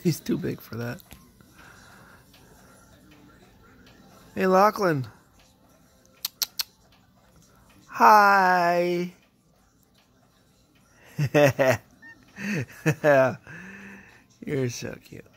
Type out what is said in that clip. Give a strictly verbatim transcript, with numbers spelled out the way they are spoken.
He's too big for that. Hey, Lachlan. Hi. You're so cute.